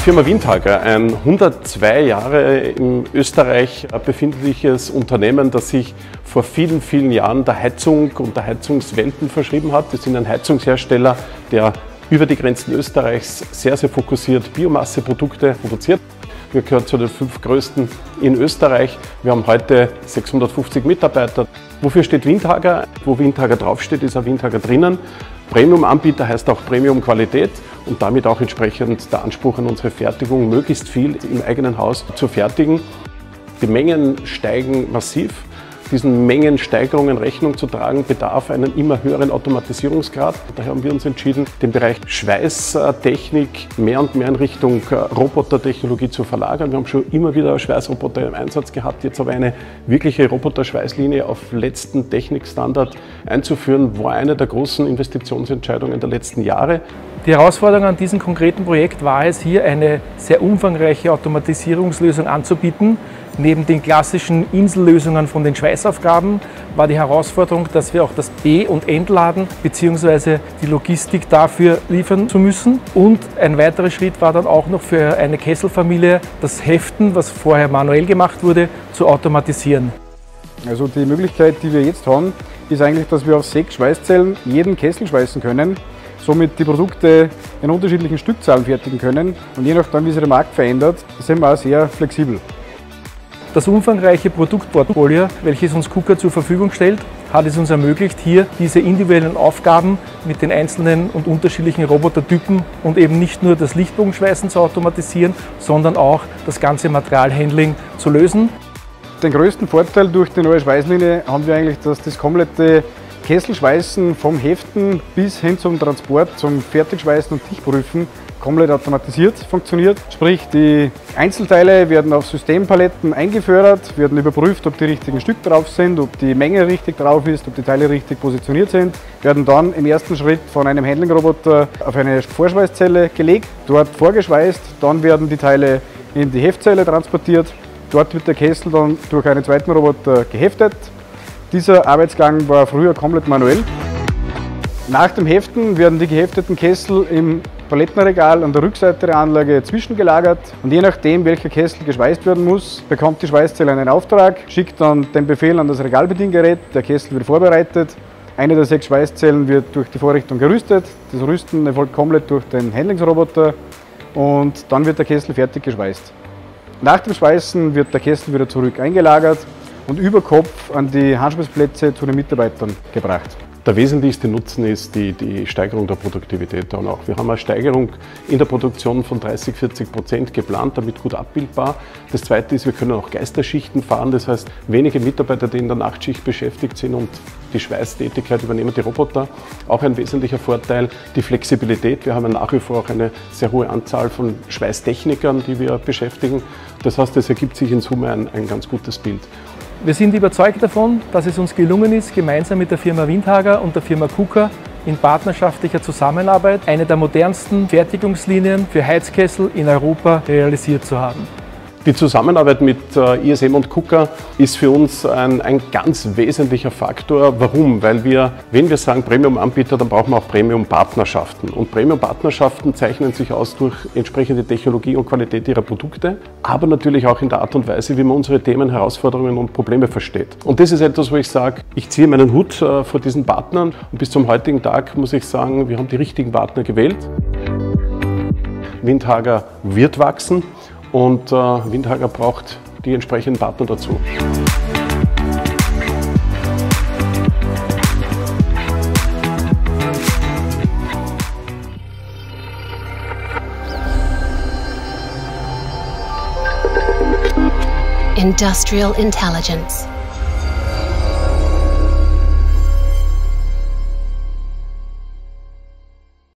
Firma Windhager, ein 102 Jahre in Österreich befindliches Unternehmen, das sich vor vielen, vielen Jahren der Heizung und der Heizungswenden verschrieben hat. Wir sind ein Heizungshersteller, der über die Grenzen Österreichs sehr, sehr fokussiert Biomasseprodukte produziert. Wir gehören zu den 5 größten in Österreich. Wir haben heute 650 Mitarbeiter. Wofür steht Windhager? Wo Windhager draufsteht, ist auch Windhager drinnen. Premium-Anbieter heißt auch Premium-Qualität und damit auch entsprechend der Anspruch an unsere Fertigung, möglichst viel im eigenen Haus zu fertigen. Die Mengen steigen massiv. Diesen Mengensteigerungen Rechnung zu tragen, bedarf einen immer höheren Automatisierungsgrad. Daher haben wir uns entschieden, den Bereich Schweißtechnik mehr und mehr in Richtung Robotertechnologie zu verlagern. Wir haben schon immer wieder Schweißroboter im Einsatz gehabt, jetzt aber eine wirkliche Roboterschweißlinie auf letzten Technikstandard einzuführen, war eine der großen Investitionsentscheidungen der letzten Jahre. Die Herausforderung an diesem konkreten Projekt war es, hier eine sehr umfangreiche Automatisierungslösung anzubieten. Neben den klassischen Insellösungen von den Schweißaufgaben war die Herausforderung, dass wir auch das Be- und Entladen bzw. die Logistik dafür liefern zu müssen. Und ein weiterer Schritt war dann auch noch für eine Kesselfamilie, das Heften, was vorher manuell gemacht wurde, zu automatisieren. Also die Möglichkeit, die wir jetzt haben, ist eigentlich, dass wir auf 6 Schweißzellen jeden Kessel schweißen können. Somit die Produkte in unterschiedlichen Stückzahlen fertigen können und je nachdem, wie sich der Markt verändert, sind wir auch sehr flexibel. Das umfangreiche Produktportfolio, welches uns KUKA zur Verfügung stellt, hat es uns ermöglicht, hier diese individuellen Aufgaben mit den einzelnen und unterschiedlichen Robotertypen und eben nicht nur das Lichtbogenschweißen zu automatisieren, sondern auch das ganze Materialhandling zu lösen. Den größten Vorteil durch die neue Schweißlinie haben wir eigentlich, dass das komplette Kesselschweißen vom Heften bis hin zum Transport, zum Fertigschweißen und Dichtprüfen komplett automatisiert funktioniert. Sprich, die Einzelteile werden auf Systempaletten eingefördert, werden überprüft, ob die richtigen Stück drauf sind, ob die Menge richtig drauf ist, ob die Teile richtig positioniert sind, werden dann im ersten Schritt von einem Handlingroboter auf eine Vorschweißzelle gelegt, dort vorgeschweißt, dann werden die Teile in die Heftzelle transportiert, dort wird der Kessel dann durch einen zweiten Roboter geheftet. Dieser Arbeitsgang war früher komplett manuell. Nach dem Heften werden die gehefteten Kessel im Palettenregal an der Rückseite der Anlage zwischengelagert und je nachdem, welcher Kessel geschweißt werden muss, bekommt die Schweißzelle einen Auftrag, schickt dann den Befehl an das Regalbediengerät, der Kessel wird vorbereitet. Eine der 6 Schweißzellen wird durch die Vorrichtung gerüstet, das Rüsten erfolgt komplett durch den Handlingsroboter und dann wird der Kessel fertig geschweißt. Nach dem Schweißen wird der Kessel wieder zurück eingelagert und über Kopf an die Handschweißplätze zu den Mitarbeitern gebracht. Der wesentlichste Nutzen ist die Steigerung der Produktivität dann auch. Wir haben eine Steigerung in der Produktion von 30–40% geplant, damit gut abbildbar. Das Zweite ist, wir können auch Geisterschichten fahren, das heißt wenige Mitarbeiter, die in der Nachtschicht beschäftigt sind und die Schweißtätigkeit übernehmen die Roboter. Auch ein wesentlicher Vorteil, die Flexibilität. Wir haben nach wie vor auch eine sehr hohe Anzahl von Schweißtechnikern, die wir beschäftigen. Das heißt, es ergibt sich in Summe ein ganz gutes Bild. Wir sind überzeugt davon, dass es uns gelungen ist, gemeinsam mit der Firma Windhager und der Firma KUKA in partnerschaftlicher Zusammenarbeit eine der modernsten Fertigungslinien für Heizkessel in Europa realisiert zu haben. Die Zusammenarbeit mit ISM und KUKA ist für uns ein ganz wesentlicher Faktor. Warum? Weil wenn wir sagen Premium-Anbieter, dann brauchen wir auch Premium-Partnerschaften. Und Premium-Partnerschaften zeichnen sich aus durch entsprechende Technologie und Qualität ihrer Produkte, aber natürlich auch in der Art und Weise, wie man unsere Themen, Herausforderungen und Probleme versteht. Und das ist etwas, wo ich sage, ich ziehe meinen Hut vor diesen Partnern und bis zum heutigen Tag muss ich sagen, wir haben die richtigen Partner gewählt. Windhager wird wachsen. Und Windhager braucht die entsprechenden Partner dazu. Industrial Intelligence.